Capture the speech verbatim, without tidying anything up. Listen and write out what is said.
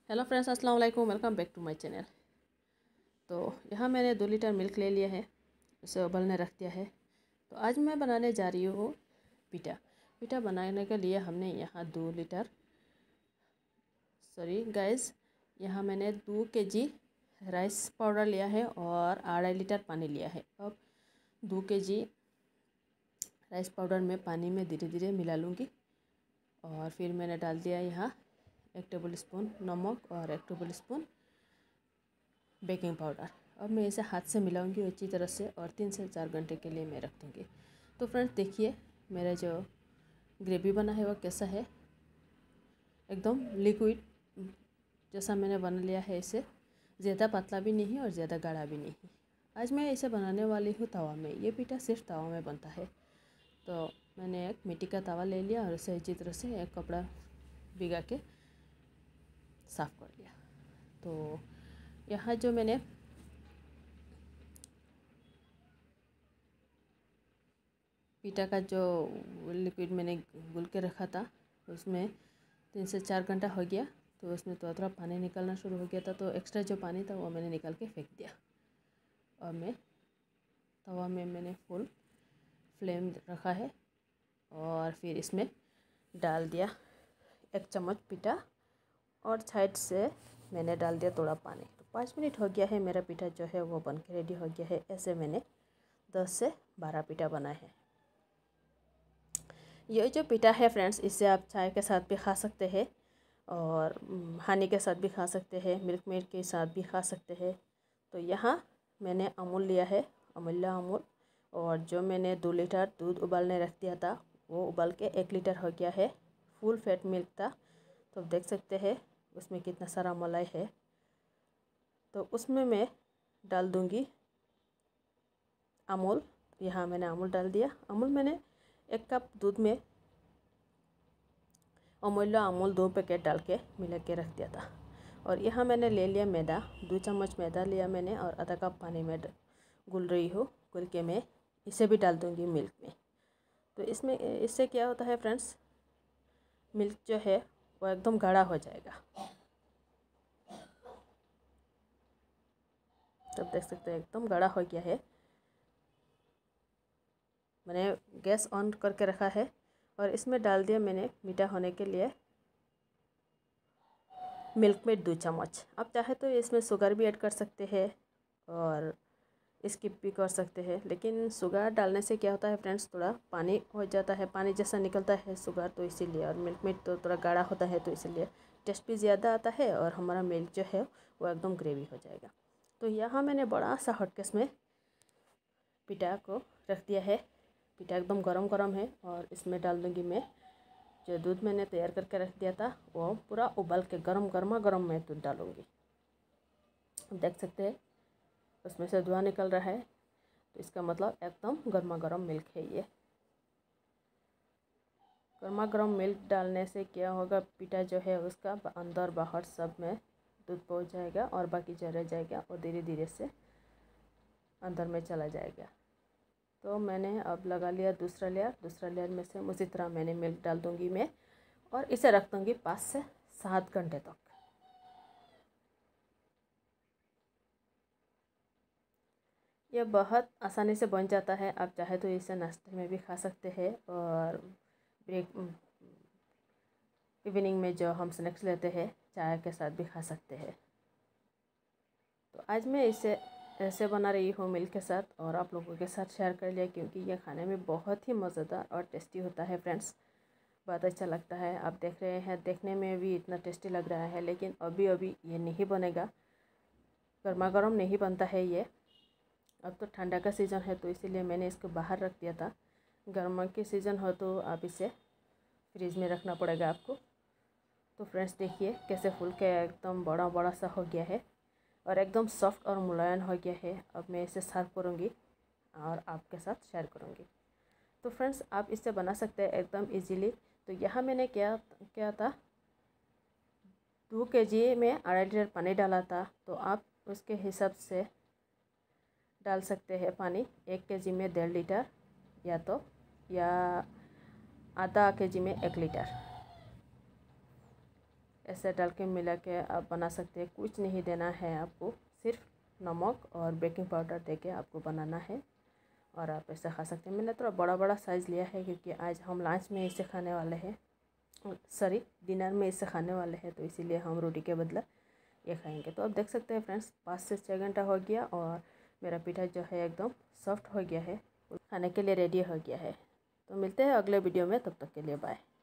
Hello friends, अस्सलाम वालेकुम। Welcome back to my channel. तो यहाँ मैंने दो लीटर मिल्क ले लिया है, उसे उबलने रख दिया है। तो आज मैं बनाने जा रही हूँ पिठा। पिठा बनाने के लिए हमने यहाँ दो लीटर सॉरी गाइस यहाँ मैंने दो केजी राइस पाउडर लिया है और आधा लीटर पानी लिया है। अब दो केजी राइस पाउडर में पानी में धीरे धीरे मिला लूँगी और फिर मैंने डाल दिया यहाँ एक टेबल स्पून नमक और एक टेबल स्पून बेकिंग पाउडर। अब मैं इसे हाथ से मिलाऊंगी अच्छी तरह से और तीन से चार घंटे के लिए मैं रख दूँगी। तो फ्रेंड्स देखिए मेरा जो ग्रेवी बना है वो कैसा है, एकदम लिक्विड जैसा मैंने बना लिया है। इसे ज़्यादा पतला भी नहीं और ज़्यादा गाढ़ा भी नहीं। आज मैं इसे बनाने वाली हूँ तवा में। ये पिठा सिर्फ तवा में बनता है। तो मैंने एक मिट्टी का तवा ले लिया और इसे अच्छी तरह से एक कपड़ा भिगा के साफ़ कर लिया। तो यहाँ जो मैंने पिठा का जो लिक्विड मैंने घुल के रखा था उसमें तीन से चार घंटा हो गया। तो उसमें थोड़ा थोड़ा पानी निकलना शुरू हो गया था। तो एक्स्ट्रा जो पानी था वो मैंने निकाल के फेंक दिया और मैं तवा में मैंने फुल फ्लेम रखा है और फिर इसमें डाल दिया एक चम्मच पिठा और साइड से मैंने डाल दिया थोड़ा पानी। तो पाँच मिनट हो गया है, मेरा पिठा जो है वो बन के रेडी हो गया है। ऐसे मैंने दस से बारह पिठा बनाए हैं। ये जो पिठा है फ्रेंड्स, इससे आप चाय के साथ भी खा सकते हैं और हनी के साथ भी खा सकते हैं, मिल्क मेड के साथ भी खा सकते हैं। तो यहाँ मैंने अमूल लिया है, अमूल्य अमूल, और जो मैंने दो लीटर दूध उबालने रख दिया था वो उबाल के एक लीटर हो गया है। फुल फैट मिल्क था। तो देख सकते हैं उसमें कितना सारा मलाई है। तो उसमें मैं डाल दूँगी अमूल। यहाँ मैंने अमूल डाल दिया। अमूल मैंने एक कप दूध में अमूल्य अमूल दो पैकेट डाल के मिला के रख दिया था। और यहाँ मैंने ले लिया मैदा, दो चम्मच मैदा लिया मैंने और आधा कप पानी में घुल रही हूँ। घुल के मैं इसे भी डाल दूँगी मिल्क में। तो इसमें इससे क्या होता है फ्रेंड्स, मिल्क जो है वो एकदम गाढ़ा हो जाएगा। तब देख सकते हैं एकदम गाढ़ा हो गया है। मैंने गैस ऑन करके रखा है और इसमें डाल दिया मैंने मीठा होने के लिए मिल्क में दो चम्मच। आप चाहे तो इसमें शुगर भी ऐड कर सकते हैं और स्किप भी कर सकते हैं, लेकिन शुगर डालने से क्या होता है फ्रेंड्स, थोड़ा पानी हो जाता है, पानी जैसा निकलता है शुगर, तो इसीलिए। और मिल्क में तो थोड़ा गाढ़ा होता है तो इसीलिए टेस्ट भी ज़्यादा आता है और हमारा मिल्क जो है वो एकदम ग्रेवी हो जाएगा। तो यहाँ मैंने बड़ा सा हॉटकेस में पिठा को रख दिया है। पिठा एकदम गरम गरम है और इसमें डाल दूँगी मैं जो दूध मैंने तैयार करके रख दिया था वो पूरा उबाल के गरम गर्मा गरम मैं दूध डालूँगी। देख सकते हैं उसमें से धुआं निकल रहा है, तो इसका मतलब एकदम गर्मा गर्म मिल्क है। ये गर्मा गर्म मिल्क डालने से क्या होगा, पिठा जो है उसका अंदर बाहर सब में दूध पहुंच जाएगा और बाकी जो रह जाएगा वो धीरे धीरे से अंदर में चला जाएगा। तो मैंने अब लगा लिया दूसरा लेयर। दूसरा लेयर में से उसी तरह मैंने मिल्क डाल दूँगी मैं और इसे रख दूँगी पाँच से सात घंटे तक। यह बहुत आसानी से बन जाता है। आप चाहे तो इसे नाश्ते में भी खा सकते हैं और ब्रेक इवनिंग में जो हम स्नैक्स लेते हैं चाय के साथ भी खा सकते हैं। तो आज मैं इसे ऐसे बना रही हूँ मिल्क के साथ और आप लोगों के साथ शेयर कर लिया, क्योंकि यह खाने में बहुत ही मज़ेदार और टेस्टी होता है फ्रेंड्स। बहुत अच्छा लगता है। आप देख रहे हैं देखने में भी इतना टेस्टी लग रहा है, लेकिन अभी अभी ये नहीं बनेगा, गर्मा गर्म नहीं बनता है ये। अब तो ठंडा का सीज़न है तो इसीलिए मैंने इसको बाहर रख दिया था। गर्मा के सीज़न हो तो आप इसे फ्रिज में रखना पड़ेगा आपको। तो फ्रेंड्स देखिए कैसे फूल के एकदम बड़ा बड़ा सा हो गया है और एकदम सॉफ्ट और मुलायम हो गया है। अब मैं इसे सर्व करूँगी और आपके साथ शेयर करूँगी। तो फ्रेंड्स आप इससे बना सकते हैं एकदम इजीली। तो यहाँ मैंने क्या क्या था, दो के जी में आधा लीटर पानी डाला था, तो आप उसके हिसाब से डाल सकते हैं पानी। एक के जी में डेढ़ लीटर या तो या आधा के जी में एक लीटर ऐसे डाल के मिला के आप बना सकते हैं। कुछ नहीं देना है आपको, सिर्फ नमक और बेकिंग पाउडर दे के आपको बनाना है और आप ऐसे खा सकते हैं। मैंने थोड़ा बड़ा बड़ा साइज़ लिया है क्योंकि आज हम लंच में इसे खाने वाले हैं, सॉरी डिनर में इसे खाने वाले हैं, तो इसीलिए हम रोटी के बदला ये खाएंगे। तो आप देख सकते हैं फ्रेंड्स, पाँच से छः घंटा हो गया और मेरा पीठा जो है एकदम सॉफ्ट हो गया है, खाने के लिए रेडी हो गया है। तो मिलते हैं अगले वीडियो में, तब तक के लिए बाय।